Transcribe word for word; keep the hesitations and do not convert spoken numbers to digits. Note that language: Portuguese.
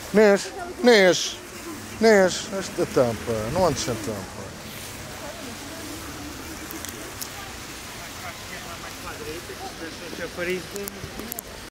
Nes, Nes, Nes, esta tampa, não andes sem tampa. Mais para a direita, que se deixa o chafariz.